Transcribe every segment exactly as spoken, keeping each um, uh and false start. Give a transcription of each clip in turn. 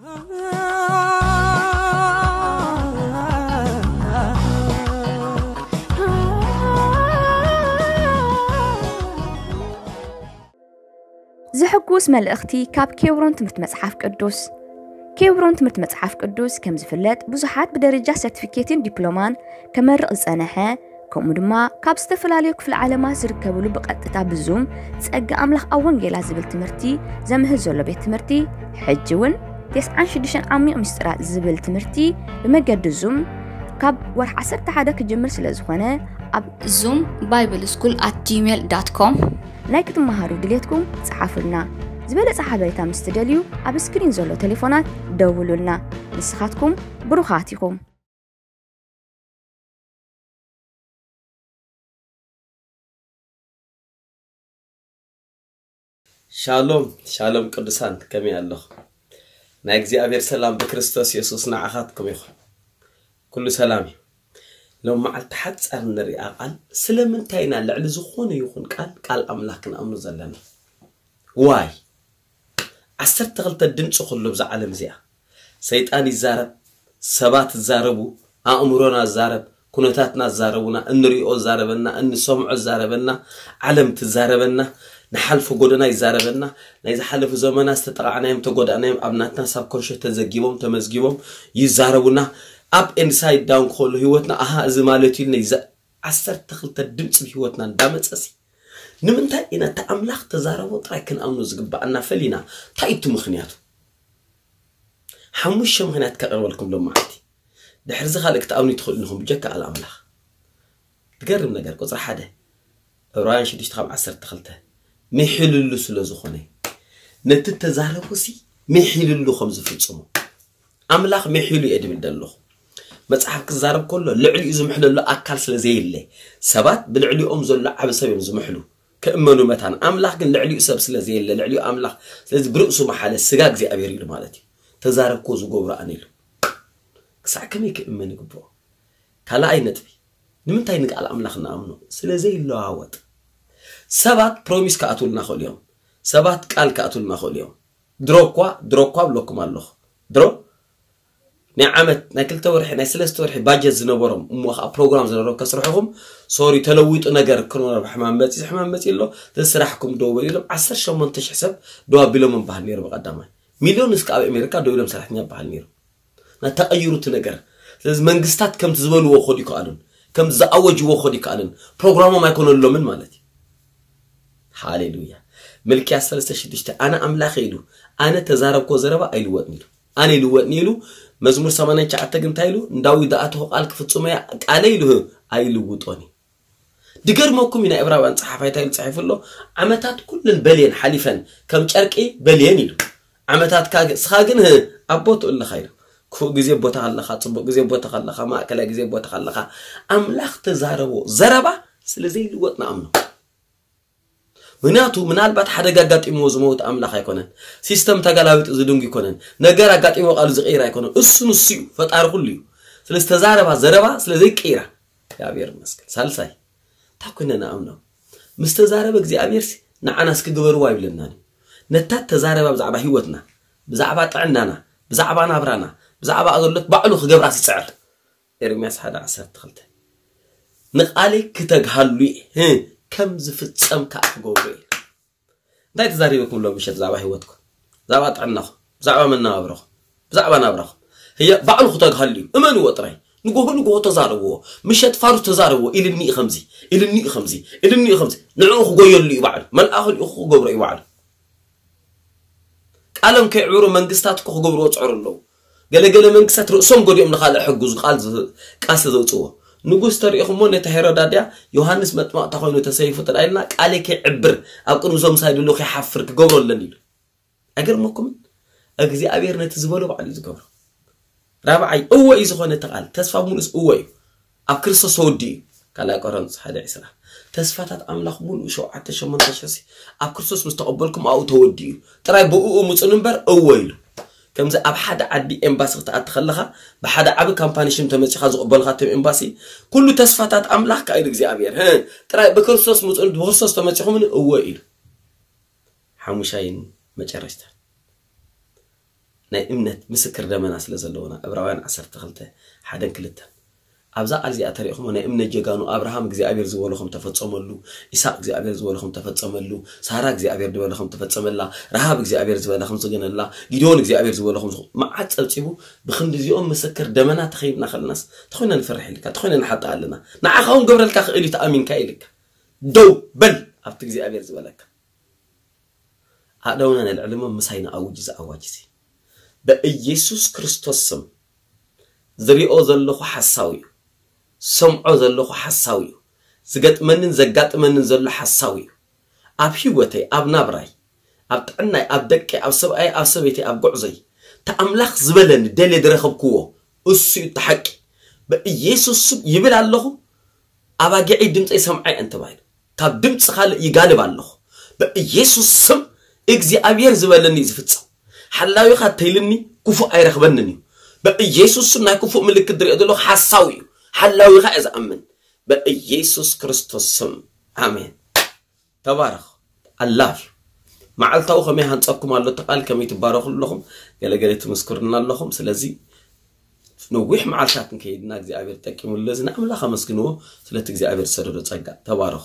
زحكوس ملأختي كاب كيورون تمت مصحف قدوس كيورون تمت مصحف قدوس كم زفلت بزحات بدرجة سيرتيفيكيتين دبلومان كمرق صنحه كم دما كاب استفلاليو في العالم زركبوا بقطتا بزوم صق املاح اونجيلا زبل تمرتي زمه زلو بيت تمرتي حجون تسعة شدشن عميق مسترات زبل تمرتي بمجد زوم كاب ورح عسرت حدا كجمر سلازخونه اب zoom bible school at gmail dot com نايك تمهارو دليتكم صحافلنا زبالة صحابيتا مستدليو اب سكرين زلو تليفونات دولوا لنا نسخاتكم بروخاتكم شالوم شالوم قدسان كمي الله نايكزي أبير سلام بكريستوس يسوس نعخاتكم يخو كل سلامي لو مع التحدث عن الرئة قال سلم تاينا لعل زخون يخون قال قال أملاكنا أمر زلنا واي عسرت غلطة دنسو خلو بزع عالم زيا سيطاني الزارب سبات الزاربو أمرونا الزارب كنتاتنا الزاربونا النريو الزاربنا النسمع الزاربنا علمت الزاربنا نحلف قدنا يزاربنا نيز حلف زمانا استطرعنا يم تقودنا يم أبناتنا سب كرشة تزجيبهم تمزجيبهم يزاربونا up inside down كله هوتنا أها زمالتي نيز عسر تخلت الدمس بهوتنا دامت أسي نمنتا إنا تأملاخ تزاربو تراكن أمنو زقبا أنا فلينا تايتو مخنياتو حموش مخنيات كأروا لكم لهم معتي دحرز خالك تأمني تدخل إنهم بجكا على أملاخ تقرب نقر قصر حدا رايان شديش تخام عسر تخلته ميحللو سلازخوني نت تزاربوسي ميحللو خمس فتصمو املاح ميحلو يدم دلو مصحف كزارب كله لعلي يزمحلو اكل سلازيله سبات بالعلي ام زل عبسب يزمحلو كامنو متان املاح كن لعلي يسب سلازيله لعلي املاح سلاز برؤسو محل السغاق زي ابيريل مالتي تزارب كوزو غبر انيلو كسع كمي كامن غبو كلا اينتبي نمنتاي نقال املاحنا امنو سلازيله عوض سبات بروميس كأتولنا خل يوم سبات قال كأتولنا خل يوم دروكوا دروكوا بلوكم الله درو نعمت ناكل تورح نسلست تورح باجز نبرم مو بروجرام زنرو كسرحهم سوري تلويط نجار كرونا بحمام بتي حمام بتي له تسرحكم دوبي لهم عشرة شمنتش حساب دوا بيلهم من بحال نير بقدامه مليون اسك امريكا دويلهم سرحنيا بحال نير نتغيروا تنجار لازم منجستات كم تزبلوا وخدي قالن كم زاوجوا وخدي قالن بروجرامه ما يكون له من مالتي هاليلويا ملكي أسفلسة شدشته أنا أملاخ يلو أنا تزارب كوزربا أيلوات نيلو أنا يلوات نيلو مزمور سمانين شعرت جم تايلو نداوي دقته قال كفتسمية عليلو أيلواتوني دقر موكم من إبراهيم صحفي تايل صحيف الله عمتات كل البليان حليفا كم شارك إيه بليان يلو عمتات كاج سخاجن أبوت ولا خير كفو جزيء بوت خلقة صبوا جزيء بوت خلقة ما أكل جزيء بوت خلقة أملاخ تزاربو زربا سلزي لواتنا أمنو مناتو من البات حدا قاعد يموز موت أملاخ يكونن سيستم تجلاويت زدونج يكونن نجارة قاعد يموق على زغيرة يكونن السنو السيو فتعرف كليو سلستزاربا زربا سلزي كيرة يا بير مسك سالساي تاكونا نأمنو مستزاربا زي أبيرسي نعناس كجبر وايب لناني نتات تزاربا بزعبا هيوتنا بزعبا طعنانا بزعبا نابرانا بزعبا أقولك بعلو خجبر عس السعر إرمياس حدا عسر دخلته نقالي كتجهلوي هن كم زفت سم كأف جوبي ده تزاريبكم لو مشت زعبا هيوتكم زعبا طعناخ زعبا من نابرخ زعبا نابرخ هي بعلو خطاق هليو أمانو وطري نقول نقول تزاربوه مشت فارو تزاربوه إلى الني خمسي إلى الني خمسي إلى الني خمسي نعوخ جويل لي بعد من آخر يخو جبر بعد قالهم كعورو من قستات كخ جبر وتعور له قال قال من قستات رأسهم قد يوم نخال حجوز قال قاس ذوتوه نقول ترى إخوان نتهرب داديا يوحنس متما تخوينه تسيفه تلاقينا عليك عبر أبكر وزوم سايد له خي حفر كجبر لنيل أجر مكمن أجزي أبير نتزبله بعد يزجبر رابعي هو إذا خان تقال تسفى مونس هو أبكر صودي كلا قرنس هذا إسرع تسفاتات أملاخ مول وشو حتى شو من تشسي أبكر صوص مستقبلكم أو تودي ترى بقوا متصنبر أول كم زي أب حدا عدي إمباسي قطعت خلها بحدا عب كامباني شم تمشي خازو قبل خاتم إمباسي كله تسفاتات أملاخ كأيدك زي أبير ها ترى بكرسوس متصل بكرسوس تمشي خو من أول حموشين ما جرشت ናይ እምነት ምስክር ደመና ስለ ዘለውና ዕብራውያን ዓሰርተ ክልተ ሓደን ክልተን ኣብዛ ቃልዚኣ ተሪኢኹም ናይ እምነት ጀጋኑ አብርሃም እግዚአብሔር ዝበለኹም ተፈጸመሉ ኢሳቅ እግዚአብሔር ዝበለኹም ተፈጸመሉ ሳራ እግዚአብሔር ዝበለኹም ተፈጸመላ ረሃብ እግዚአብሔር ዝበለኹም ዝገነላ ጊዶን እግዚአብሔር ዝበለኹም መዓት ጸብጺቡ ብኽንዲዚኦም ምስክር ደመና ተኸይብና ኸልናስ ተኾይና ንፈርሕ ኢልካ ተኾይና ንሓጣ ኣለና ንዓኻውን ገብረልካ ክእል ተኣሚንካ ኢልካ ደው በል ኣብቲ እግዚአብሔር ዝበለካ ኣደውና ንልዕልሞ ምሳይና ኣውጅ ዝኣዋጅ በኢየሱስ ክርስቶስ ስም ዝሪኦ ዘለኹ ሓሳዊ ሰምዖ ዘለኹ ሓሳዊ ዝገጥመንን ዘጋጥመንን ዘሎ ሓሳዊ ኣብ ህይወተይ ኣብ ናብራይ ኣብ ጥዕናይ ኣብ ደቀ ኣብ ሰብኣይ ኣብ ሰበይተይ ኣብ ጉዕዘይ ተኣምላኽ ዝበለኒ ደለ ድረኸብክዎ እሱ ተሐቂ በኢየሱስ ስም ይብል ኣለኹ ኣባጊዒ ድምፀይ ሰምዓይ እንተባይል ካብ ድምፅ ካልእ ይጋልብ ኣለኹ በኢየሱስ ስም እግዚአብሔር ዝበለኒ ዝፍጸም ሓላዊኻ ተይልኒ ክፉእ ኣይረኽበንን እዩ በኢየሱስ ስም ናይ ክፉእ ምልክት ድሪኦ ዘለኹ ሓሳዊ እዩ ሓላዊኻ እየ ዝኣምን በኢየሱስ ክርስቶስ ስም ኣሜን ተባረኽ ኣላፍ መዓልታዊ ከመይ ሃንፀብኩም ኣሎ ተቃል ከመይ ትባረኹ ኣለኹም ገለገለ ትምስክሩና ኣለኹም ስለዚ ነዊሕ መዓልታት እንከይድና እግዚአብሔር ጠቂሙሉ ዝና ኣምላኽ ኣመስግንዎ ስለቲ እግዚአብሔር ሰደዶ ጸጋ ተባረኹ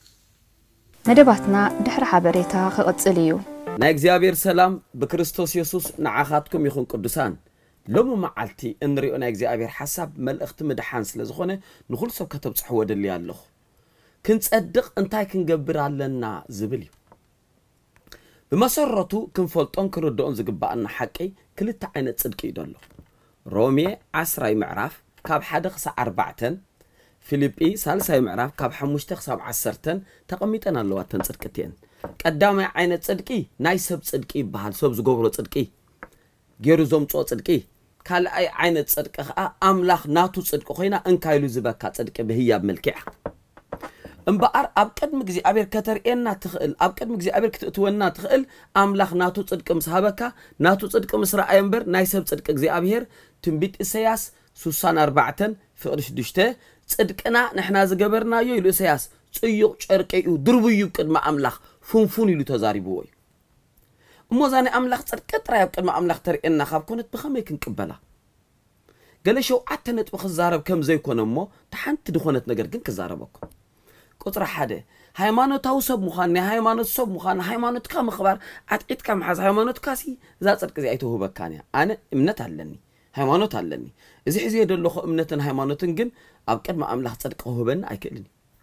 መደባትና ድሕሪ ሓበሬታ ክቕጽል እዩ ናይ እግዚአብሔር ሰላም በክርስቶስ ኢየሱስ ንዓኻትኩም ይኹን ቅዱሳን ሎሙ መዓልቲ እንሪኦ ናይ እግዚአብሔር ሓሳብ መልእኽቲ ምድሓን ስለ ዝኾነ ንኹሉ ሰብ ከተብጽሕዎ ደሊ ኣለኹ ክንጸድቕ እንታይ ክንገብር ኣለና ዝብል እዩ ብመሰረቱ ክንፈልጦን ክንርድኦን ዝግባአና ሓቂ ክልተ ዓይነት ጽድቂ እዩ ደሎ ሮሜ ዓስራይ ምዕራፍ ካብ ሓደ ክሳብ ኣርባዕተ ፊልጵ ሳልሳይ ምዕራፍ ካብ ሓሙሽተ ክሳብ ዓሰርተ ተቐሚጠን ኣለዋ ተን ጽድቅቲን ቀዳማይ ዓይነት ጽድቂ ናይ ሰብ ጽድቂ ይበሃል ሰብ ዝገብሮ ጽድቂ ገይሩ ዘምጽኦ ጽድቂ ካልኣይ ዓይነት ጽድቂ ከዓ ኣምላኽ ናቱ ጽድቂ ኮይና እንካይሉ ዝበካ ጽድቂ ብህያብ መልክዕ እምበኣር ኣብ ቅድሚ እግዚአብሔር ከተርእየና ትኽእል ኣብ ቅድሚ እግዚአብሔር ክትእትወና ትኽእል ኣምላኽ ናቱ ጽድቂ ምስ ሃበካ ናቱ ጽድቂ ምስ ረኣየ እምበር ናይ ሰብ ጽድቂ እግዚአብሔር ትንቢት ኢሳያስ ስልሳ ወኣርባዕተ ፍቕዲ ሽዱሽተ ጽድቅና ንሕና ዝገበርናዮ ኢሉ ኢሳያስ ጽዩቕ ጨርቂ እዩ ድርብዩ ቅድሚ ኣምላኽ ፉንፉን ኢሉ ተዛሪብዎ እዩ እሞ ዛኔ ኣምላኽ ጽድቂ ጥራይ ኣብ ቅድሚ ኣምላኽ ተርእየና ካብ ኮነት ብኸመይ ክንቅበላ ገለ ሸውዓተ ነጥቢ ክዛረብ ከም ዘይኮነ እሞ ተሓንቲ ድኾነት ነገር ግን ክዛረበኩም ቁጥሪ ሓደ ሃይማኖታዊ ሰብ ምዃን ናይ ሃይማኖት ሰብ ምዃን ሃይማኖትካ ምኽባር ዓጥቂትካ ምሓዝ ሃይማኖትካሲ እዛ ጽድቂ እዚኣ ኣይተውህበካን እያ ኣነ እምነት ኣለኒ ሃይማኖት ኣለኒ እዚ ሕዚ የደለኹ እምነትን ሃይማኖትን ግን ኣብ ቅድሚ ኣምላኽ ጽድቂ ክህበኒ ኣይክእልን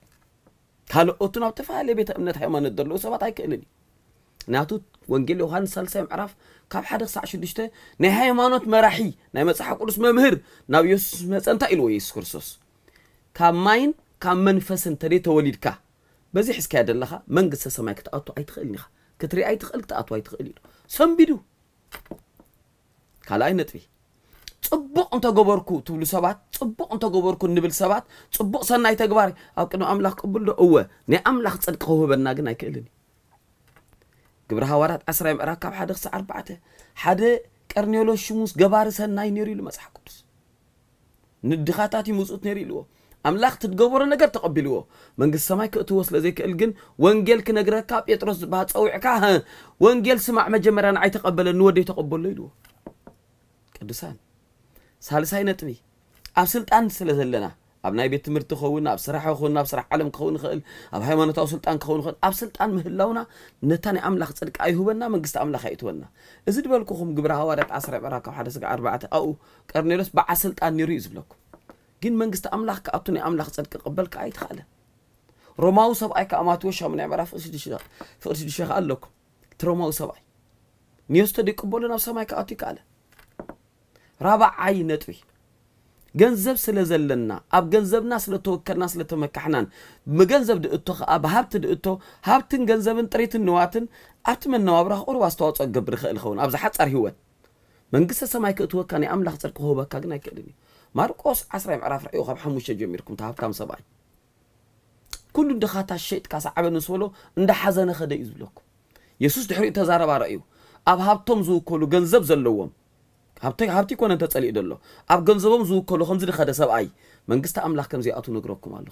ካልኦቱን ኣብ ተፈላለየ ቤተ እምነት ሃይማኖት ዘለዉ ሰባት ኣይክእልን ናቱ ወንጌል ዮሐንስ ሳልሳይ ምዕራፍ ካብ ሓደ ክሳብ ሽዱሽተ ናይ ሃይማኖት መራሒ ናይ መጽሓፍ ቅዱስ መምህር ናብ ኢየሱስ መጸ እንታይ ኢልዎ ኢየሱስ ክርስቶስ ካብ ማይን ካብ መንፈስን ተደይ ተወሊድካ በዚ ሕዝካ ያደለኻ መንግስተ ሰማይ ክትኣቱ ኣይትኽእልን ኢኻ ክትርኢ ኣይትኽእል ክትኣቱ ኣይትኽእል ኢሉ ሰንቢዱ ካልኣይ ነጥቢ ጽቡቕ እንተገበርኩ ትብሉ ሰባት ጽቡቕ እንተገበርኩ ንብል ሰባት ጽቡቕ ሰናይ ተግባር ኣብ ቅድሚ ኣምላኽ ቅቡል ዶ እወ ናይ ኣምላኽ ጽድቂ ክህበና ግን ኣይክእልን ግብረ ሐዋርያት ዓስራይ ምዕራፍ ካብ ሓደ ክሳብ ኣርባዕተ ሓደ ቀርኔሎስ ሽሙስ ገባሪ ሰናይ ነይሩ ኢሉ መጽሓፍ ቅዱስ ንድኻታት ይምጽኡት ነይሩ ኢልዎ ኣምላኽ ትትገበሮ ነገር ተቐቢልዎ መንግስቲ ሰማይ ክእትዎ ስለ ዘይክእል ግን ወንጌል ክነግረካ ጴጥሮስ ዝበሃል ፀዊዕካ ወንጌል ስማዕ መጀመርያ ንዓይ ተቐበለ ንወደይ ተቐበሎ ኢልዎ ቅዱሳን ሳልሳይ ነጥቢ ኣብ ስልጣን ስለ ዘለና ኣብ ናይ ቤት ትምህርቲ ክኸውን ኣብ ስራሕ ክኸውን ኣብ ስራሕ ዓለም ክኸውን ይኽእል ኣብ ሃይማኖታዊ ስልጣን ክኸውን ይኽእል ኣብ ስልጣን ምህላውና ነታ ናይ ኣምላኽ ጽድቂ ኣይሁበና መንግስቲ ኣምላኽ ኣይእትወና እዚ ድበልኩኹም ግብረ ሐዋርያት ዓስራይ ምዕራፍ ካብ ሓደ እስካብ ኣርባዕተ ኣብኡ ቀርኔሎስ በዓል ስልጣን ነይሩ እዩ ዝብለኩም ግን መንግስቲ ኣምላኽ ከኣቱ ናይ ኣምላኽ ጽድቂ ቅበልካ ኣይትኽእለ ሮማዊ ሰብኣይ ከዓ ማቴዎስ ሻምናይ ምዕራፍ ፍቕዲ ሽዱሽተ ከዓ ኣለኩም እቲ ሮማዊ ሰብኣይ ንየሱስ ተደይቅበሎ ናብ ሰማይ ከኣቱ ይከኣለ ራብዓይ ነጥቢ ገንዘብ ስለ ዘለና ኣብ ገንዘብና ስለ ተወከልና ስለ ተመካሕናን ብገንዘብ ድእቶ ከዓ ብሃብቲ ድእቶ ሃብትን ገንዘብን ጥሪትን ንዋትን ኣብቲ መነባብሮ ቁሩብ ኣስተዋፅኦ ክገብር ይኽእል ይኸውን ኣብ ዝሓፀር ህይወት መንግስተ ሰማይ ክእትወካ ናይ ኣምላኽ ጽድቂ ክህበካ ግን ኣይክእልን እዩ ማርቆስ ዓስራይ ምዕራፍ ራእዩ ካብ ሓሙሽተ ጀሚርኩም ተሃብታም ሰብኣይ ኩሉ ድኻታ ሸይጥካ ሰዓበ ንስበሎ እንዳሓዘነ ኸደ እዩ ዝብለኩም ኢየሱስ ድሕሪኡ ተዛረባ ራእዩ ኣብ ሃብቶም ዝውከሉ ገንዘብ ዘለዎም ሃብቲ ሃብቲ ኮነ ተጸሊእ ደሎ ኣብ ገንዘቦም ዝውከሉ ከምዚ ድኸደ ሰብኣይ መንግስቲ ኣምላኽ ከም ዘይኣቱ ነግረኩም ኣለኹ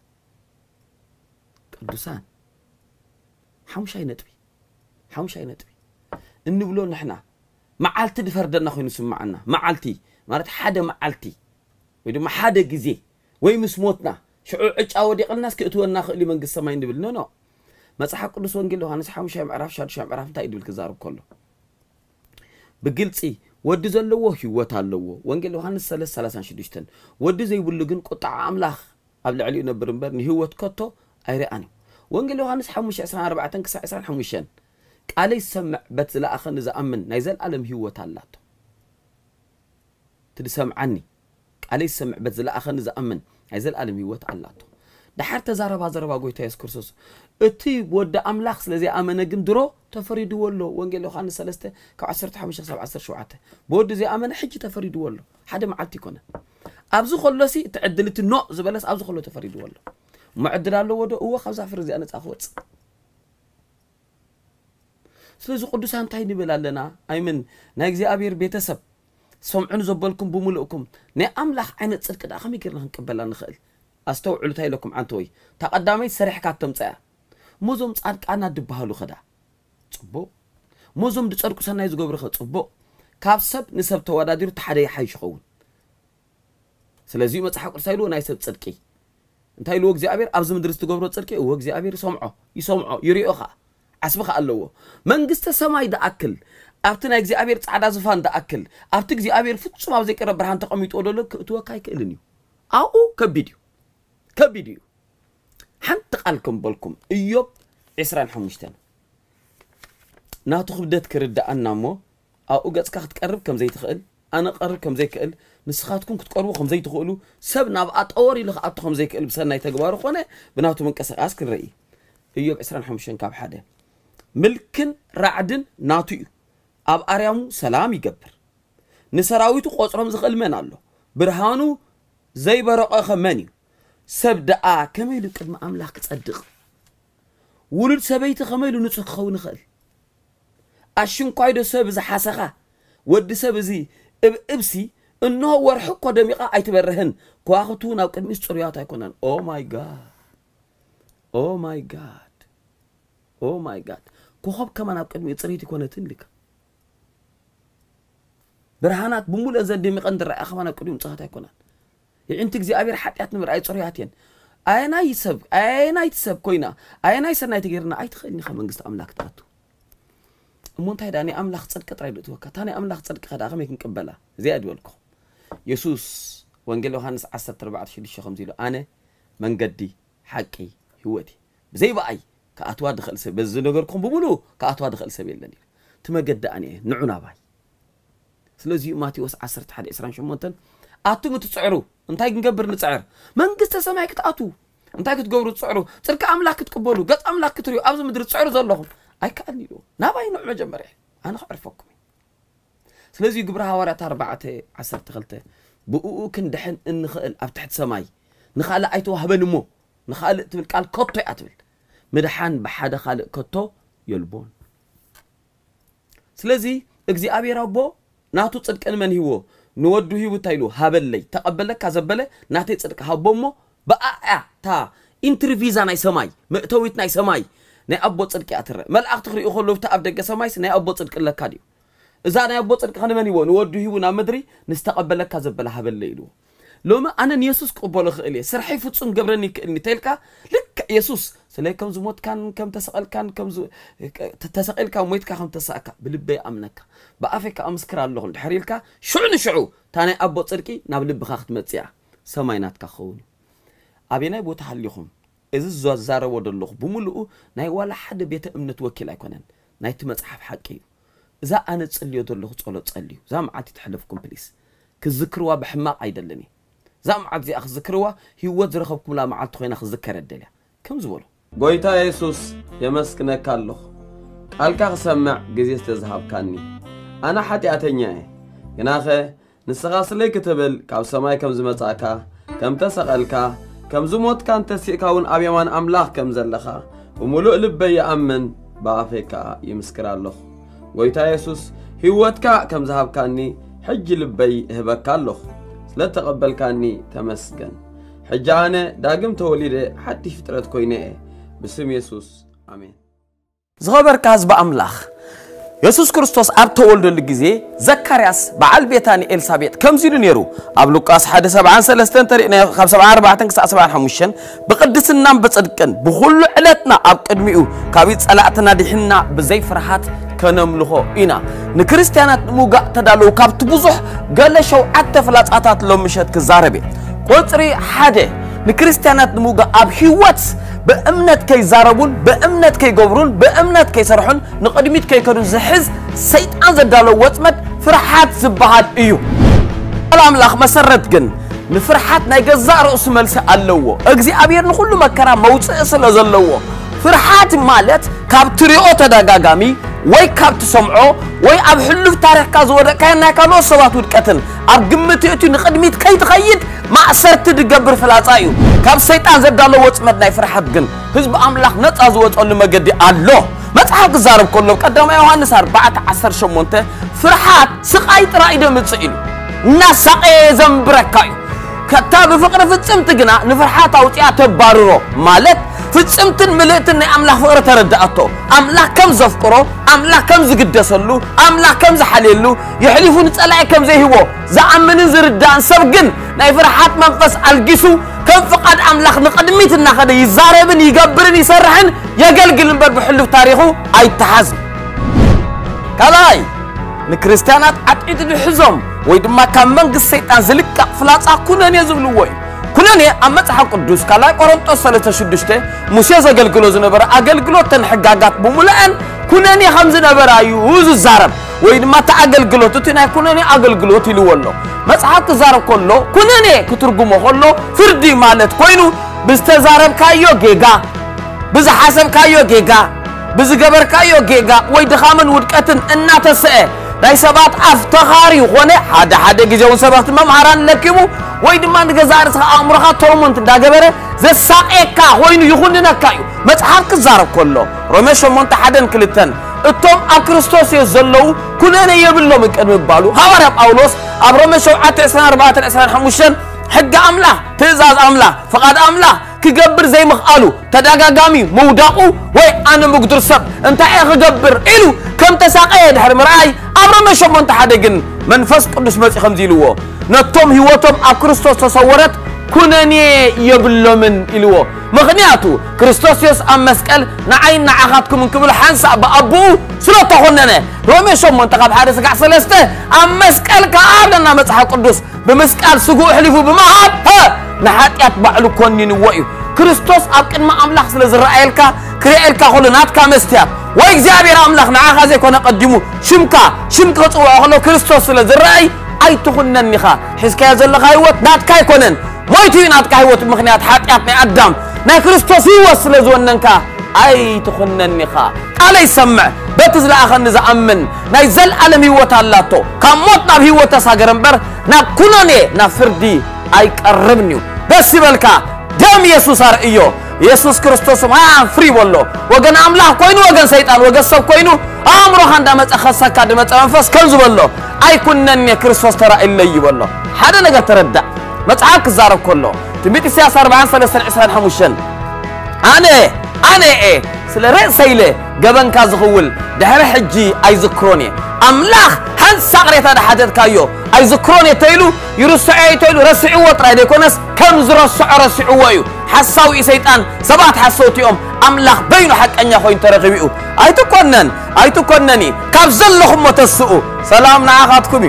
ቅዱሳን ሓሙሻይ ነጥቢ ሓሙሻይ ነጥቢ እንብሎ ንሕና معالتي دفردنا خوين سمعنا معالتي مالت حدا معالتي ويدو ما حدا جزي وي مسموتنا شو عج أودي قل الناس كأتوا الناخ اللي من قصة ما يندبل نو نو ما صح قدس وانجيل له هنس حامش هم عرف شاد شام عرف تايد بالكزارب كله بقلتي ودي زلوه هو تعلوه وانجيل له هنس ثلاث ثلاث شديشتن ودي زي بلقن قطع عملاخ قبل علي نبرنبر هو تكتو أيراني وانجيل له هنس حامش عشرة أربعة تنكس عشرة حامشين عليه سمع بس لا أخن إذا أمن نيزل علم هو تعلاته تدسمع عني عليه سمع بس لا أخن إذا أمن نيزل علم هو تعلاته ده حتى زاربا زاربا قوي تيس كرسوس اتي بود أملاخ لذي أمن جندرو تفريد والله وانجيل له هنس ثلاثة كعشرة حامشة سبعة عشر شوعته بود زي أمن حجي تفريد والله حدا معلتي كنا أبزو خلصي تعدلت النوع زبالس أبزو خلو تفريد والله معدل له وده هو خمسة فرزي أنا تأخذ سلزو قدوس هانتاي نبلا لنا أيمن نايجزي أبير بيتسب سمعون زبالكم بملؤكم نا أملاخ عين تصدق ده خمي كرنا هنقبلنا نخل أستوعلو تاي لكم عنتوي تقدمي سريح كاتم تاع موزم تصدق أنا دبهالو خدا صبو موزم دتصدق سنة يزقبر خد صبو كابسب نسب توادير تحدي حيش خون سلزي ما تحقق سايلو نايسب تصدقي انتي لو اغزي أبير أبز مدرس تقبرو تصدقي هو اغزي أبير يسمعه يسمعه يريقها عسبخ الله منجست سماي دا أكل أبتنا اغزي أبير تعدا زفان دا أكل أبتك زي أبير فتسو ما زيك ربرهان تقومي تقولو لك توكاي كإلنيو أو كبيديو كبيديو حنت قالكم بالكم إيوب عسران حمشتان ناتو خبدت كرد أنا مو أو قد كاخت تقرب كم زي تخيل أنا قرب كم زي كقل نسخاتكم كتقربوا خم زي تقولوا سبنا بقى أوري لخ أطخم زي كقل بسنا يتجباروا خونه بناتو من كسر أسكر رأي إيوب عسران حمشتان كاب حدا ملكن رعدن ناتو أب أريامو سلام يجبر نسراويتو قصرهم زخل من الله برهانو زي برقة خمانيو سبدأ كميلو كدما أملاك تصدق ولد سبيت خميلو نتسخ خون خل أشون قايدو سب زي حسخة ود سب زي إب إبسي إنه ورحق ودميقة أيتبرهن كواختون أو كدمي سوريات يكونن أو ماي جاد أو ماي جاد أو ماي جاد كوخب كمان أو كدمي تصريتي كونه تنلك برهانات بمول أزل دميقة ندر أخوانا كدوم تصحت يكونن يعني أنت زي أبير حتى نمر أي صريحتين أنا يسب أنا يتسب كوينا أنا يسرنا يتغيرنا أي تخليني خمن قصة أملاك تاتو مونتاي داني أملاك صدق ترايد توكا تاني أملاك صدق خدا خميك نقبلها زي أدولكم يسوس وانجيلو هانس عسر تربعة شدي شخم زيلو أنا من قدي حقي هوتي زي بأي كأتوا دخل سب بس نقولكم بمولو كأتوا دخل سبيل لني تما قد أنا نعنا باي سلوزي ماتي وس عسر تحد إسران شمونتن أتو متسعرو انتاي نقبر نتسعر من قصة سمايك تأتو انتاي كتقبرو تسعرو ترك أملاك تقبلو قط أملاك تريو أبز مدر تسعرو زلهم أي كأني لو ناباي نوع مجمري أنا أعرفكم سلازي قبرها ورا أربعة عسر تغلته بقو كندحن إن خال أفتحت سماي نخال أيتو هبنمو نخال تبل قال كوتو أتبل مدحان بحدا خالق كوتو يلبون سلازي اجزي أبي ربو ناتو تصدق أن من هو نودو هيو تايلو هابلي تقبلك كذبله ناتي تصدق هابومو بقى تا انترفيزا ناي سماي مأتويت ناي سماي ناي أبو تصدق أتر ملأ تخري أخلو تأب دق سماي ناي أبو تصدق لك كاديو إذا ناي أبو تصدق خلنا من هو نودو هيو نامدري نستقبلك كذبله هابلي لو لما أنا يسوس قبله خليه سرحي فتسون قبرني كني تلك لك يسوس سلي كم زموت كان كم تسأل كان كم ز تسأل كم ميت كم تسأك بلبي أمنك بأفك أمسكر الله الحريلك شو نشعو تاني أبو تصدقي نابل بخاخت متسيع سماينات كخون أبينا يبو تحليهم إذا الزواج زار ود الله بملؤ ناي ولا حد بيت أمنة وكيل أيقونن ناي تمسحف حكي إذا أنا تصلي ود الله تصلي تصلي زي ما عاد تحلفكم بليس كذكروا بحماق عيدلني زعم عاد زي أخذ ذكروا هو ذرخبكم لا معاد تخين أخذ ذكر الدليل كم زولو قويتا يسوس يمسكنا كالله قالك سمع جزيز تذهب كاني أنا حتى أتنياه يناخه نسخاص لي كتبل كاو سماي كم زمتاكا كم تسألك كم زموت كان تسيكاون أبيمان أملاخ كم زلخا وملؤ لبي يأمن بافيكا يمسكر الله قويتا يسوس هوتكا كم ذهب كاني حج لبي هبك الله لا تقبل كاني تمسكن حجانة داقم توليد حتى فترة كوينة باسم يسوس آمين زغبر كاز بأملاخ يسوع كريستوس أبتو ولد الجزء زكرياس بعل بيتاني إلسابيت كم زيد نيرو أبلوكاس حد سبعان سلستين ترينا خمسة سبعان أربعة تنكس سبعان حمشن بقدس النام بتصدقن بخل علتنا أبقدميو كابيت صلاتنا دحنا بزي فرحات كنملخو إنا نكريستيانات موجا تدالو كابت بزح قال شو عتفلات عطات لو مشت كزاربي قطري حدا نكريستيانات موجا أب هيوات بأمنت كي زاربون بأمنت كي جبرون بأمنت كي سرحون نقدميت كي كانوا زحز سيد أنزل دالو واتمت فرحات زبهات إيو الأم لخ مسرت جن نفرحات نيجزع رأس ملس اللوه أجزي أبير نقول له مكرا موت أصل اللوه فرحات مالت كابتريو تداعامي وي كابت سمعو وي أبحلو تاريخ كازورة كأنها كانوا صوات ودكتن أرجمت يأتي نقدميت كي تغيد ما أسرت تجبر في العطايو كاب سيطان زد الله واتمت ناي فرحات جن حزب أملاك نتأزوج أقول ما قدي الله ما تحق زارب كله قدام يوحنا أربعة عشر شمونته فرحات سقايت رائدة متسئل ناس سقي زنبركايو كتاب فقرة في السمت جنا نفرحات أو تيات بارو مالك في السمت ملئت إن أملاك فقرة تردأته أملاك كم زفكره أملاك كم زقدسلو أملاك كم زحليلو يحلفون تسألع كم زي هو زعمن زردان سبجن ناي فرحات منفس الجسو كم فقد أملاك نقدميت النخد يزاربن يجبرن يسرحن يجلجل نبر بحلو تاريخه أي تحزم كلاي نكريستيانات عتيد الحزم ويدما كمان قصيت أنزلك فلاس أكونني يزبلوي كونني أمت حق الدوس كلا قرنت صلة شدشته مسيز أجلجلوز نبرة أجلجلو تنحجاجات بملأن كونني خمس نبرة يوز الزارب ويدما تأجلجلو تتنا كونني أجلجلو تلوونه مسحق الزارب كله كونني كترجمه كله فردي مالت كوينو بستزارب كايو جيجا بز حسب كايو جيجا بز جبر كايو جيجا ويدخامن ودكتن الناتسئ داي سبات افتخاري هونه حدا حدا جيزون سبات ممهران لكيمو ويد ما نغزارس امرخا تومنت داغبره زساقيكا وينو يخوننا كايو مصحف كزارب كله رومي شمونت حدن كلتن اتوم اكريستوس يزلو كلنا يبلو مقدم يبالو حوار باولوس ابرومي شوعه عشرين أربعة عشرين خمسة حق املا تزاز املا فقد املا كجبر زي مخالو تداغاغامي موداقو وي انا مقدر سب انت اي خجبر الو كم تساقي دحر مراي امر ما شمون تحدقن منفس قدس مسي خمزيلو نتوم هيوتهم اكريستوس تصورت كونني يبلو من الو مغنياتو كريستوس يس ام مسقل نعين نعاخاتكم من قبل حنسا بابو سلو تخوننا رومي شمون تقاب حارس قع سلسته ام مسقل كابلنا مصحف قدس بمسقال سقو حلفو بمهاب ها نحاتيات بعلو كونين ويو كريستوس أبكن ما أملاخ سلزرائيلكا كريئلكا خلناتكا مستياب وإكزابير أملاخ نعاها زي كونا قدمو شمكا شمكا تقوى أخلو كريستوس سلزرائي أي تخنن النخا حسكا يزلق هايوات ناتكا يكونن مويتو ناتكا هايوات مخنيات حاتياتنا أدام نا كريستوس هو سلزواننكا أي تخنن النخا على يسمع بتزل آخر نزأمن نا يزل ألم هيوات اللاتو كاموتنا بهيوات ساقرنبر نا كوناني نا فردي أي قربنيو بس يبالكا دم يسوس أرئيو يسوس كريستوس ما فري والله وجن أملاح كوينو وجن سيطان وجن سب كوينو أمره خندمت أخصك كدمت أنفس كنز والله أي كنني كريستوس ترى إلا يبالله هذا نجا تردد متعاك الزارب كله تبيت سياسة أربعين سنة سنة عشرين حموشن أنا أنا إيه سل رأس سيله جبن كازغول دهر حجي أي ذكروني أملاح هن سقريت هذا حدث كايو أي ذكروني تيلو يرسعي تيلو رسعي وطرح يكونس كم زرسع رسعي ويو حساوي سيطان سبات حسوتي أم أملاح بينو حق أن يخوين ترغبيو أي تكونن أي تكونني كابزل لهم وتسؤو سلامنا آخاتكمي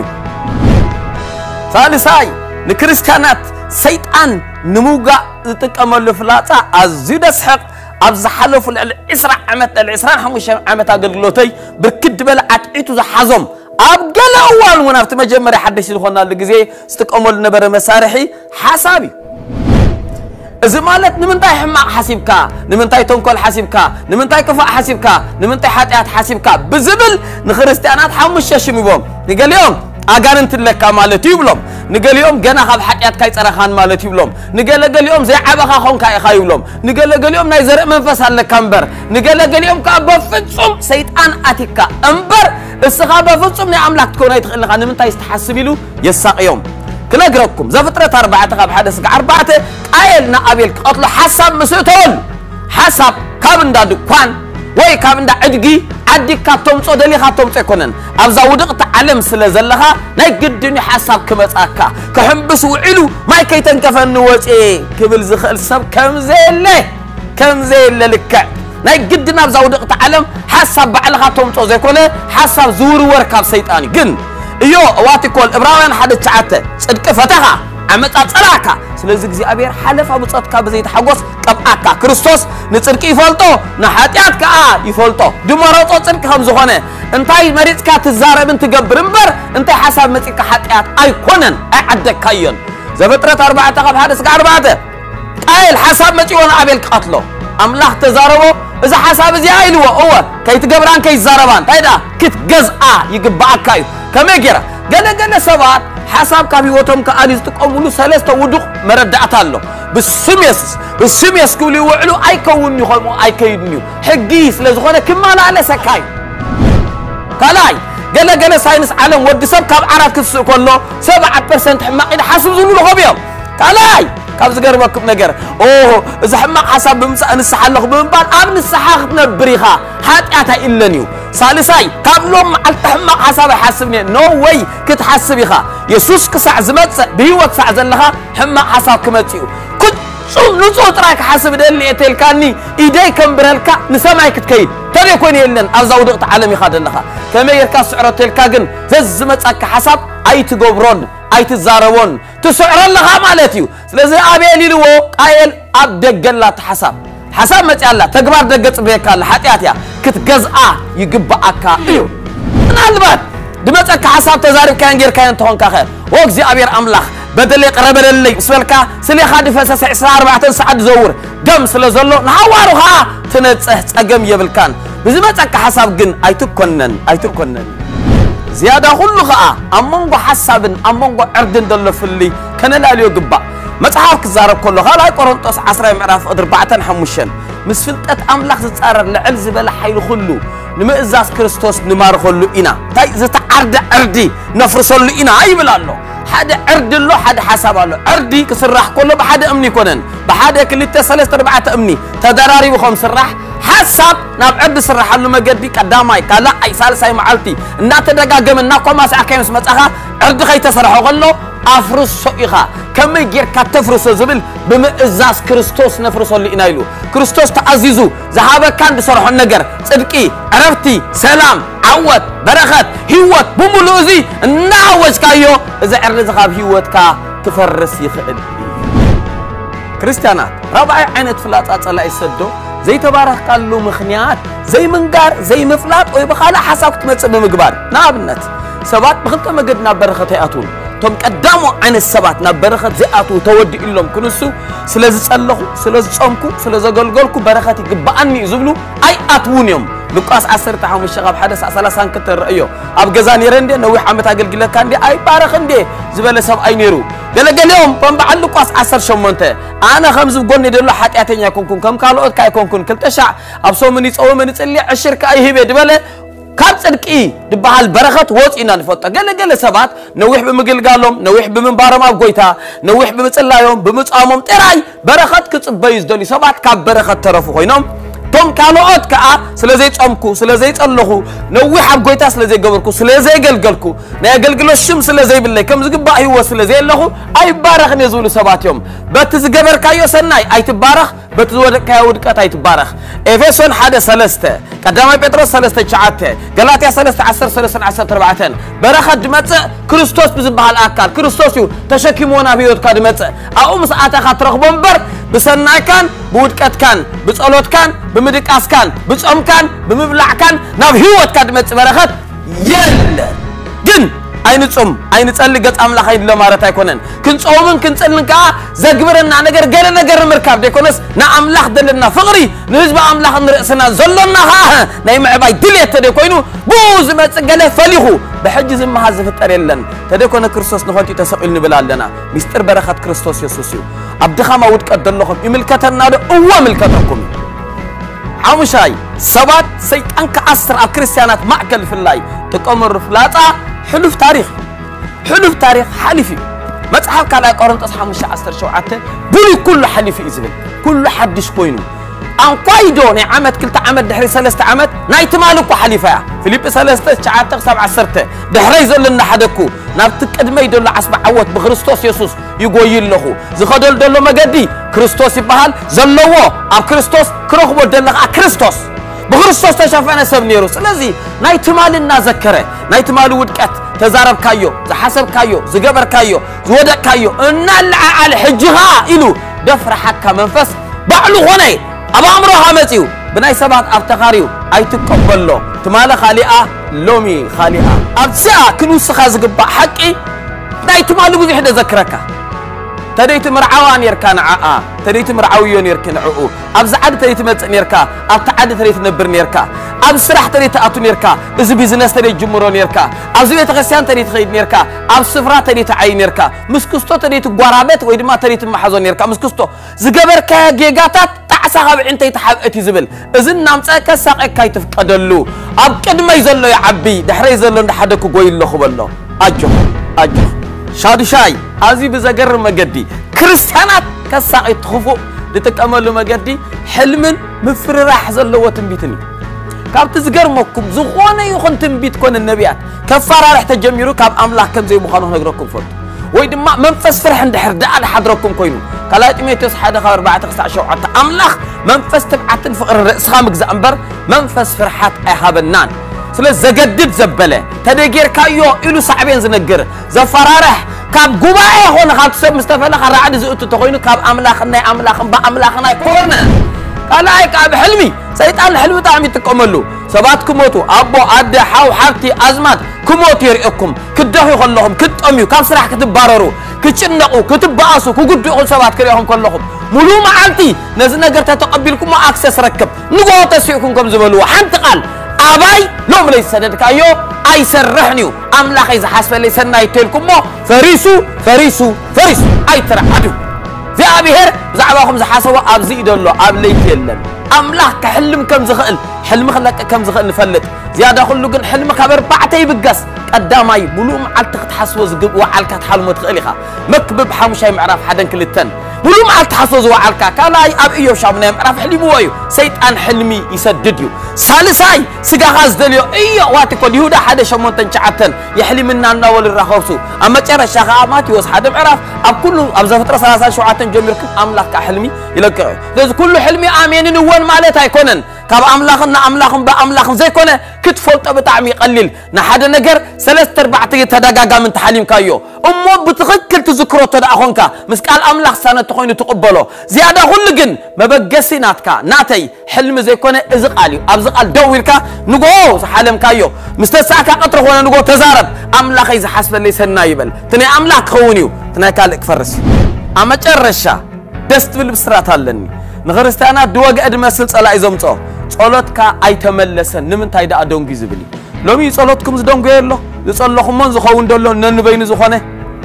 ثالثاي نكريستيانات سيطان نموغا تكمل فلاتا أزيد أسحق أبز حلف العسرة عمت العسرة حموش عمت أقلقلوتي بركد بلعت عيتو زحزم أبقل أول منافت مجمري حدش الخونا اللي ستكمل نبر مسارحي حسابي إذا مالت نمنتاي حماق حسيبكا نمنتاي تنكل حسيبكا نمنتاي كفاء حسيبكا نمنتاي حاتيات حسيبكا بزبل نخريستيانات حموش شاشم يبوم نقال يوم أجانت لك مالتي يبلوم نقال يوم جنا خب حاتيات كاي صرخان مالتي يبلوم نقال قال يوم زي عبخا خون كاي خاي يبلوم نقال قال يوم نايزر منفس على كامبر نقال قال يوم كابا فتصم سيطان أتيكا أمبر السخابة فتصم نعملك تكون يتخيل لك أنا من تايست حسبيلو يساق يوم كلا جركم زفترة أربعة تغاب حدث أربعة قايلنا أبيل قتل حسب مسؤول حسب كابن دادو كوان ወይ ካብ እንዳ ዕድጊ ዓዲግ ካብቶም ጾደሊ ካብቶም ጾይኮነን ኣብዛ ውድቕቲ ዓለም ስለ ዘለኻ ናይ ግድን ሓሳብ ክመጻካ ክሕምብስ ውዒሉ ማይ ከይተንከፈኒ ወጪ ክብል ዝኽእል ሰብ ከምዘለ ከምዘለ ልክዕ ናይ ግድን ኣብዛ ውድቕቲ ዓለም ሓሳብ ባዕልኻ ተምጾ ዘይኮነ ሓሳብ ዝውርወር ካብ ሰይጣን ግን እዮ ዋቲኮል ዕብራውያን ሓደ ትሽዓተ ጽድቂ ፈተኻ عمت أتصلاك سلزق زي أبير حلف أبو صوت كابزيت حقوس كبأكا كريستوس نتصرك يفولتو نحاتيات كا يفولتو دمرات أتصرك هم زخانة انتاي مريض كات الزارة بنت جبر مبر انتاي حسب متك حاتيات أي كونن أعدك كاين زفترة أربعة تقب هذا سك أربعة أي الحسب متي وانا أبيل قتله أملاح تزاربو إذا حسب زي أيلو هو كي تجبران كي زاربان هيدا كت جزء يجبأك كايو كم يجرا جنا جنا سبات حساب كابي وتم كأنيز تقوملو ثلاثة ودق مردعت له بالسميس بالسميس كولي وعلو أي كون يخلمو أي كيدنيو حقيس لزخانة كمان على سكاي كلاي جنا جنا ساينس عالم ودي سب كاب عرف كسر كله سبعة بالمئة حماق إذا حسب زنو لغبيهم كلاي كاب زجر ما كم نجر أوه إذا حماق حسب بمس أن السحلق بمبان أمن السحاق نبريها حتى أتى إلا نيو ثالثاي كابلوم على تحمق حسب حسبني نو واي كنت حسبيها يسوس كسع زمت بيوت سع زلها حمق حسب كمتيو كنت شو نصوت راك حسب اللي تلكاني إيدي كم برهلكا نسمع كتكيد ترى يكون يلن أزود وقت عالمي خاد لها كما يركا سعر تلكاجن زمت أك حسب أي تجبرون أي تزارون تسعر لها مالتيو لذا أبي لي قايل أبدك لا حسب حسب ما تعلق تجبر دقت بيك الله حتى كتجزأ يجبأك إيو أنا البعض دمتك حسب تزارب كان غير كان تهون كخير وقزي أبير أملاخ بدل يقرب اللي سبلك سلي خادي فسس عشرة أربعة ساعات زور دم سلزلو نحوارها تنتصح أجم يبلكان بزمتك حسب جن أيتكونن أيتكونن زيادة كلها أمونغو حسب أمونغو أردن دل في اللي كان لا يجبأ متحاف كزارب كله هلا قرنطس عشرة معرف أربعة حموشن مسفلتات أملاخ تتقرر لعلز بلا حيل خلو نما إزاز كريستوس نمار خلو إنا تاي زت عرد عردي نفرسل إنا أي بلانو حدا عرد له حدا حسب له عردي كسرح كله بحد أمني كونن بحد كل التسلس أربعة أمني تدراري بخمس سرح حسب ناب عرد سرح له ما قد بيك قدامي كلا أي سال ساي معلتي النات دقا جم الناقة ما سأكيم اسمه أخا عرد خي تسرح وغلو أفرس سئخا كم يجير كتفرس زبل بمئزاز كريستوس نفرس اللي إنايلو كريستوس تعزيزو ذهب كان بصرح النجر صدقي عرفتي سلام عوت بركات هيوت بملوزي نعوج كايو إذا عرض ذهب هيوت كا تفرس يخد كريستيانات ربع عينت فلات أطلع يسدو زي تبارك قال له مخنيات زي منقار زي مفلات ويبخاله حساب تمتص بمقبار نابنت سبات بخلت ما قدنا بركة أتون توم قدامو عن السبات نبرخت زئاتو تودي إلهم كنسو سلازي صلخو سلازي صمكو سلازي غلغلكو بركاتي قبعني زبلو أي أتون يوم لقاس عصر تحوم الشغاب حدث سلاسان كتر رأيو أب غزاني رندي نوي حمد هاقل قلت كان دي أي بارخن دي زبالة سب أي نيرو قال قال يوم بمبعل لقاس عصر شمونته أنا خمس بقولني دلو حتى أتنيا كونكون كم كالوت كاي كونكون كلت شع أبصو منيس أو منيس اللي عشر كاي هبه دبالة كاب صدق إيه دبها البركات وات إنا نفطر قال قال سبات نويح بمقل قالهم نويح بمنبارم أبقيتها نويح بمتصلى يوم بمتصامم تراي بركات كتبيز دوني سبات كاب بركات ترفو هينام توم كانوا أت كأ سلزي أمكو سلزي الله نويح أبقيتها سلزي قبركو سلزي قلقلكو نقلقلو الشمس سلزي بالله كم زقبا هو سلزي الله أي بارخ نزول سبات يوم بتزقبر كايو سناي أي تبارخ بتزود كاود كاي تبارخ إفسون حدا سلسته قدام بطرس سلسته شعته غلاطيا سلسته عشر سلسته عشر تربعتين برخة دمت كريستوس بزبها الأكل كريستوس يو تشكيمونا بيوت كدمت أقوم ساعات خاطر بمبر بسناي كان بودكات كان بتصلوت كان بمدقاس كان بصوم كان بمبلع كان ناب هيوت كدمت برخة يلا جن أين تصوم أين تصلي قط أملاخ أين لما رتاي كونن كن صومن كن تصلي كا زجبرنا نجر جر نجر مركب ديكونس نا أملاخ دلنا فقري نسبة أملاخ نرأسنا زلنا ها نايم عباي دليت تديكونو بوز ما تجله فليهو بحجز ما هذا فتريلن تديكون كريستوس نخوتي تسألني بلالنا مستر بركة كريستوس يسوسيو أبدخا ما ودك أدلهم يملكتنا ده هو ملكتكم عمشاي سبات سيطان كأسر الكريستيانات معكل في الله تقوم الرفلاطة حلف تاريخ حلف تاريخ حلفي ما تحب كلا قرنت أصحاب مش عصر شوعته بلي كل حلفي إزبل كل حدش كوينو أن قايدون عمد كلتا عمد دحري سلست عمد نايت مالكو حليفة فيليب سلست شعاتك سبع سرته دحري زلنا حدكو نابتك أدمي يدل عصب عوت بخريستوس يسوس يقويل له زخدل دلو مجدي كريستوس يبهال زلوا أب كريستوس كروه بدلنا كريستوس بخريستوس تشافنا سبنيرو سلازي نايت مالنا ذكره نايت مالو ودكت تزارب كايو زحسب كايو زجبر كايو زودك كايو إن على حجها إلو دفر حكا منفس بعلو هني أبا أمره همتيو بناي سبعة أفتخاريو أي تقبل له تمالا خالئة لومي خالئة أبسئة كنوس خازق حقي ناي تمالو بذي حدا ذكرك تريت مرعوان يركان عاء تريت مرعويون يركن عؤو أبز عاد تريت متن يركا أب تعاد تريت نبرن يركا أب سرح تريت أتون يركا إذ بيزنس تريت جمرون يركا أب زبيت غسيان تريت خيد يركا أب سفرة تريت عين يركا مسكستو تريت قرابات ويدما تريت محزون يركا مسكستو زجبر كجيجاتات تعسها أنت يتحب أتيزبل إذن نامسا كساق كايتف قدلو أب كد ما يزلو يا عبي دحري يزلو نحدكو قوي الله خبلو أجو أجو شادي شاي أزي بزجر مجدي كريستيانات كساق يتخفو لتكملوا مجدي حلم مفر راح زلوا تنبيتني كاب تزجر مكم زخونة يخون تنبيت كون النبيات كفارة راح تجميرو كاب أملاك كم زي مخانو نقرأكم فرد ويد ما منفس فرح عند حرد على حضركم كوينو كلايت ميتوس حدا خبر بعد تقطع شو عطا أملاك منفس تبعت فقر الرأس خامك زأمبر منفس فرحات أهاب النان سلز زجدد زبلة تدقير كايو إلو صعبين زنقر زفرارح كاب جواي هون خالد سب مستفلا خرا عاد زوت تقولين كاب أملاخنا أملاخنا بأملاخنا كورنا كلاي كاب حلمي سيطان حلمي تعمي تكملوا سبات كموتو أبو عد حاو حرتي أزمات كموت يرئكم كدهوا خلهم كتأميو كاب سرح كتباررو كتشنقوا كتباسوا كقدوا سبات كريهم كلهم ملو معلتي نزلنا قرت تقبلكم ما أكسس ركب نقول تسيئكم كم زبلوا حنت قال أباي لوم ليس سدد كايو أي سرحنيو أملاخ إذا حسب ليس نايتلكم مو فريسو فريسو فريسو أي ترى عدو زي أبيهر زعباهم زحاسوا أبزي دلو أبليت يلن أملاخ كحلم كم زخل حلم خلك كم زخل نفلت زيادة خلو قن حلم خبر بعتي بقص قدامي بلوم على تحسوز وعلى كتحلم تخليها مكبب حمشي معرف حدا كل التن بلوم على تحسوز وعلى كالاي أب إيو شابنا معرف حلمي بوايو سيد أن حلمي يسدديو سالساي سجا غاز دليو إيو واتكو يهودا حدا شمون تنشعتن يحلم منا ناول الرخوسو أما ترى شغامات يوز حدا معرف أب كله أب زفترة ثلاثة شعاتن جميركم أملاك كحلمي يلقى لذ كل حلمي آمين نوان مالتها يكونن كاب أملاخنا أملاخن بأملاخن زي كونه كتفولت بتعمي قليل نحد نجر ثلاثة أربعة تدقاقا من تحليم كايو أمو بتغكل تذكروا تدعونك مسكال أملاخ سنة تخوين تقبلوا زيادة غلقن ما بقسي ناتكا ناتي حلم زي كونه إزقالي أبزقال دويلكا نقو حلم كايو مستساكا قطر هنا نقو تزارب أملاخ إذا حسب اللي سنايبل تني أملاخ خونيو تني كالك فرس أما ترشا دست بالبسرات هالني نغرستانا دواج أدمسل صلاة إزمتو صلاتك أي تملسن نمن تايدا أدون جزبلي لو مي صلاتكم زدون غيرلو يصلحكم من زخون دلو ننبين زخونه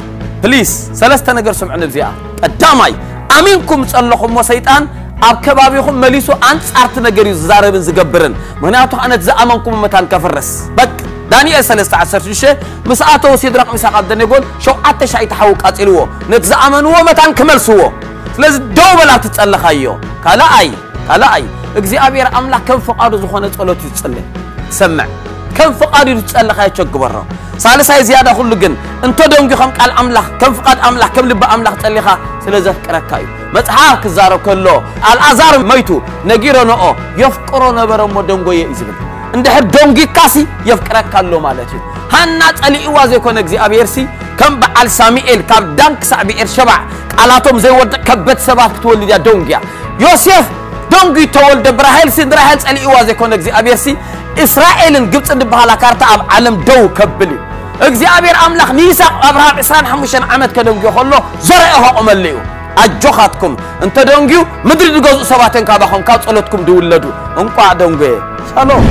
بليز ثلاثة نجر سمعنا بزيا الدماي أمينكم صلحكم وسيطان أبكبابيكم مليسو أنت أرت نجري زاربن زجبرن مناتو أنا تزامنكم متان كفرس بك دانيال ثلاثة عشر شيء مساعته سيدرق مساق عبدنا يقول شو عتش أي تحوك أتلوه نتزامنوه متان كمل سوه لازم دوبلا تتسأل خيو كلا أي كلا أي እግዚአብሔር አምላክ كم فقاد زخونه ጸሎት ይጸልይ ሰማዕ كم فقاد ይጸልይ ካይቸግ በራ ሳልሳይ زياده ሁሉ ግን እንተ ደንጉ ከም ቃል አምላክ كم فقاد አምላክ كم ልብ አምላክ ጸልይኻ ስለዘፍቅረካዩ መጽሐፍ ክዛረብ ከሎ አልዓዛር መይቱ ነጊሮ ነኦ يفقሮ ነበረ ሞ ደንጎየ ይዝብል እንድሕር ደንጉ ካሲ يفقረካሎ ማለት እዩ ሃና ጸልይዋ ዘይኮነ እግዚአብሔር ሲ كم بعل ساميئيل كاب دانك سابيئر شبع قالاتهم زي ورد كبت سبات تولد يا دونجيا يوسف دونجي تولد براهيل سندراهيل صلي وازي كون እግዚአብሔር سي اسرائيلن ግብጽ እንድባላ ካርታ ኣብ ዓለም ደው ከብል እግዚአብሔር አምላክ ሚሳቅ አብርሃም عشرين وخمسة ዓመት ከደንጊ ሆሎ ዘረአሁ ቆመልዩ አጆኻትኩም እንተ ደንጊው ምድር ድገዙ ሰባተን ካባኹም ካብ ጸሎትኩም ድውለዱ እንቋ ደንጎ ሰላም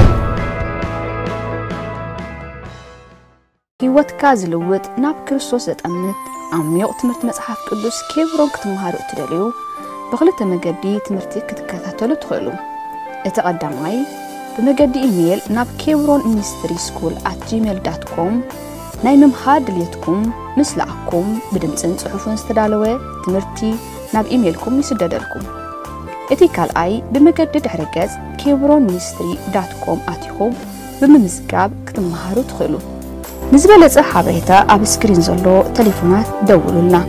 ህይወትካ ዝልውጥ ናብ ክርስቶስ ዘጠምት ዓሚቕ ትምህርት መጽሐፍ ቅዱስ ኬብሮን ክትመሃሩ ትደልዩ بخلت مجدي تمرتي كتكتاتلو تخلو اتقدماي بمجدي ايميل ناب كيبرون مينستري سكول at gmail dot com ناي ممهاد ليتكم مسلعكم بدمصن صحفون استدالوه تمرتي ناب ايميلكم يسددلكم إتيكال أي بمجدد حركات كيبرون مينستري دوت كوم أتيهم بممزجاب كتمهارو تخلو نزبلة صحابيتا أب سكرين زلو تليفونات دولوا لنا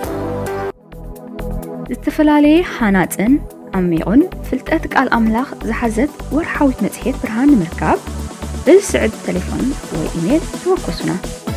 استفلالي حاناتن عميقون فلتأتك الأملاخ زحزت ورحاوت متحيط برهان مركاب بالسعد تليفون وإيميل توقسنا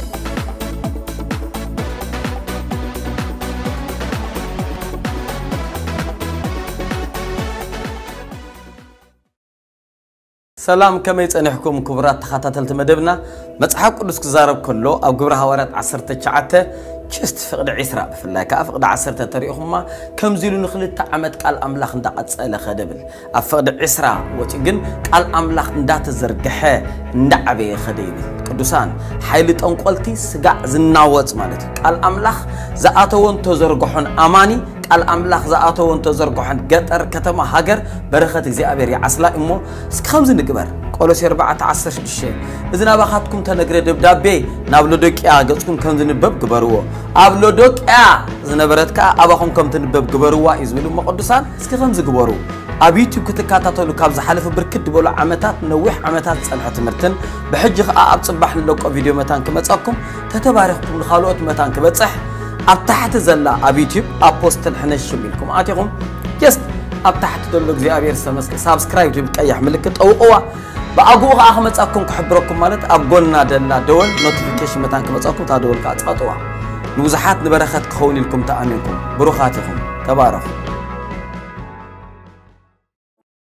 سلام كما يصنحكم كبرات تخاتلت مدبنا مصحف قدس كزارب كله او غبر حوارات عشرة تشعته جست فقد عسرا بفلا كافقد عشرة تاريخهما كم زيلو نخلت عمد قال املاح ندقصله خدبل افقد عسرا وتي جن قال املاح نداتزرغخه ندعبي خديبل قدوسان حيل طنقلتي سغا زناوص مالت قال املاح زاتون تزرغحون اماني قال املاح زاتون تزرغحون غطر كتما هاجر برخت እግዚአብሔር ያስላ እሞ እስከምዝ ንግበር ቆሎስ አርባዕተ ዓሰርተ ሽዱሽተ እዝና ባኻትኩም ተነግረ ደብዳቤ ናብ ሎዶቅያ ገጽኩም ከም ዝንበብ ግበርዎ ኣብ ሎዶቅያ ዝነበረትካ ኣባኹም ከም ትንበብ ግበርዋ ይዝብሉ መቅዱሳን እስከ ከም ዝግበሩ ኣብ ዩቲዩብ ክትከታተሉ ካብ ዝሓለፈ ብርክት ድበሉ ዓመታት ነዊሕ ዓመታት ጸንሐ ትምርትን ብሕጂ ኸ ኣብ ጽባሕ ንለቆ ቪድዮ መታን ክመጻኩም ተተባረኽኩም ንኻልኦት መታን ክበጽሕ ኣብ ታሕቲ ዘላ ኣብ ዩቲዩብ ኣፖስተል ሕነሽ ይልኩም ኣቲኹም ጀስት ኣብ ታሕቲ ዘሎ እግዚአብሔር ሰመስክ ሳብስክራይብ ብቀይሕ ምልክት ጠውቁዋ በአጉ አህመጻኩም ከሕብረኩም ማለት አብጎልና ደላ ደወል ኖቲፊኬሽን መታን ከመጻኩም ታደወል ካጻጥዋ ንውዛሓት ንበረኸት ክኸውን ኢልኩም ተኣሚንኩም ብሩኻትኩም ተባረኹ